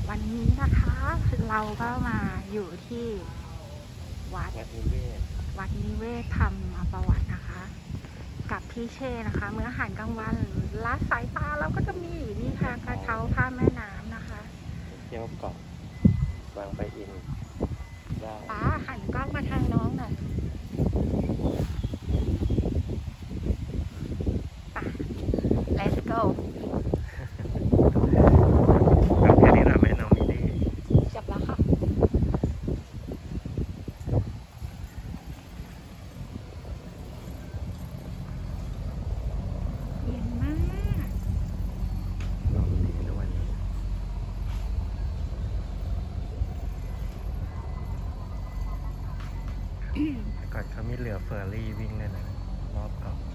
วันนี้นะคะเราก็มาอยู่ที่วัดนิเวศธรรมประวัตินะคะ กับพี่เช่นะคะมื้ออาหารกลางวันละสายตาเราก็จะมีนี่ค่ะกระเช้าข้ามแม่น้ำนะคะเที่ยวเกาะบางปะอินได้ป้าหันกล้องมาทางน้องหน่อยป่ะ let's go แค่นี้เราไม่น้องมิลลี่จบแล้วค่ะเย็นมากลมดีด้วยก่อนเขามีเรือเฟอร์รี่วิ่งเลยนะรอบเกาะ